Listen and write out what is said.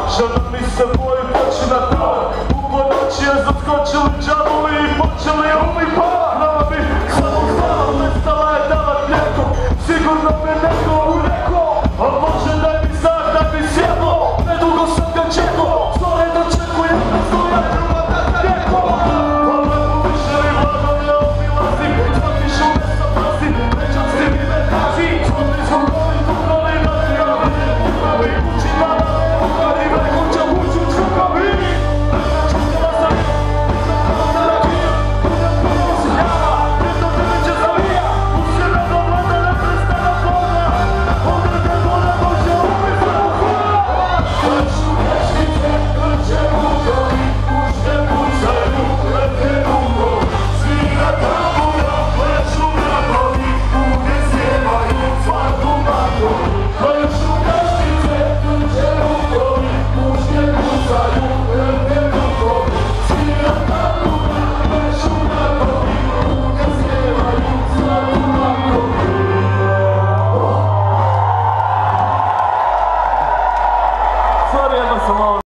Žena mi se boji poći na to. U ponoći je zaskočili džavoli i počeli umi pa. Glava mi samo stala, nestala je davat mlijeko. Sigurno me neko ureko, a može daj mi znak da bi sjelo. Nedugo sam ga čekao, zove da čekujem da stoja druga da neko. Pa lepo više mi vlada ne obilazim, svaki šume sa prasi, nećam s tim i me kazi. Svaki smo novi kontroli na ziravi, i kući na i vrhu će ući u čukavi. Čukala sam na rakiju, budem prvo se java, jedno tebi će zavija. Usjena do vlada ne prestana plana, onda te voda može uvijek za uhoda. Krču grešnice, krče mukovi, puške pucaju, lete rukovi. Svira tambura, plešu grabovi, uge sjevaju svaku makovi. Krču grešnice, krče mukovi, puške pucaju, lete rukovi. Svira tambura, plešu grabovi, uge sjevaju svaku makovi. Sorry, jedno sam malo